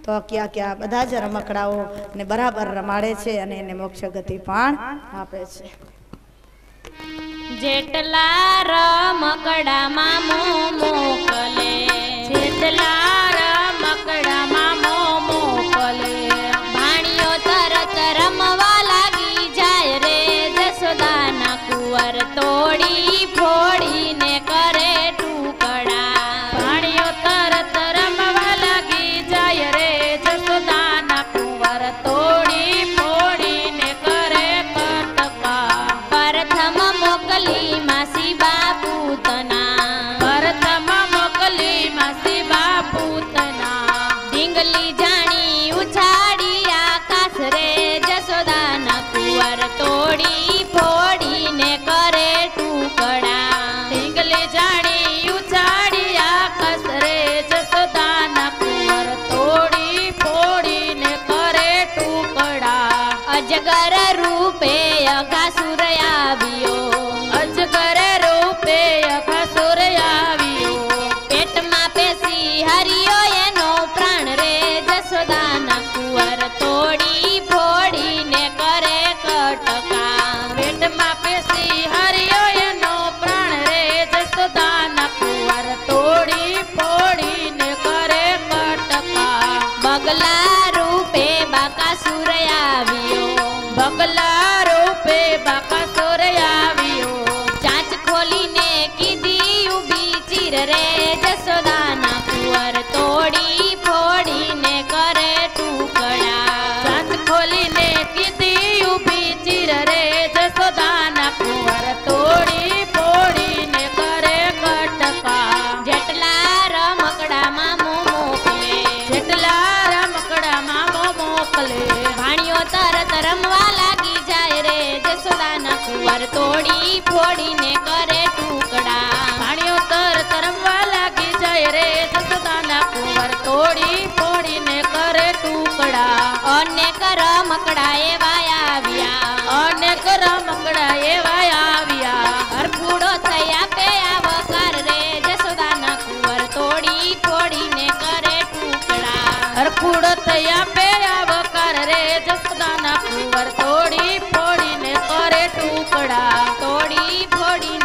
तो क्या क्या बधा ज रमकड़ाओ ने बराबर रमाड़े छे अने एने मोक्ष गति पण आपे छे। जेटला रमकड़ा मामो मोकले, जेटला रमकड़ा मामो मोकले, भाणियो तरत रमवा लागी जाय रे जसोदाना कुंवर तोड़ी फोड़ी ने करे टुकड़ा। भाणियो तरत रमवा लागी जाय रे जसोदाना कुंवर तोड़ी फोड़ी ने करे कटका। प्रथम मोकली मासी बापूतना, प्रथम मोकली मासी बापूतना, ढींगली जाणी उछाड़ी आकाश रे जसोदाना कुंवर तोड़ी फोड़ी ने करे टुकड़ा। ढींगली जाणी उछाड़ी आकाश रे जसोदाना कुंवर तोड़ी फोड़ी ने करे टुकड़ा। अजगर रूपे अघासुर आव्यो, अजगर रूपे अघासुर आव्यो, पेट में पेसी हरियो एनो प्राण रे जसोदाना कुंवर तोड़ी फोड़ी ने करे कटका। पेट में पेसी हरियो एनो प्राण रे जसोदाना कुंवर तोड़ी फोड़ी ने करे कटका। बगला रूपे बाकासुर आव्यो, बगला रूपे बाकासुर आव्यो, चांच खोली ने कीधी उभी चीर रे जसोदाना कुंवर तोड़ी फोड़ी ने करे टुकड़ा। चांच खोली ने कीधी उभी चीर रे जसोदाना कुंवर तोड़ी फोड़ी ने करे कटका। जेटला रमकड़ा मामो मोकले, जेटला रमकड़ा मामो मोकले, भाणियो तरत रमवा लागी जाय रे जसोदाना कुंवर तोड़ी फोड़ी ने करे टुकड़ा। भाणियो तरत रमवा लागी जाय रे जसोदाना कुंवर तोड़ी फोड़ी ने करे टुकड़ा। अनेक रमकड़ा एवा आव्या, अनेक रमकड़ा एवा आव्या, हरफूड़ो थया पे आवकार रे जसोदाना कुंवर तोड़ी फोड़ी ने करे टुकड़ा। हरफूड़ो थया पे आवकार रे जसोदाना कुंवर तोड़ी फोड़ी ने करे टुकड़ा, तोड़ी फोड़ी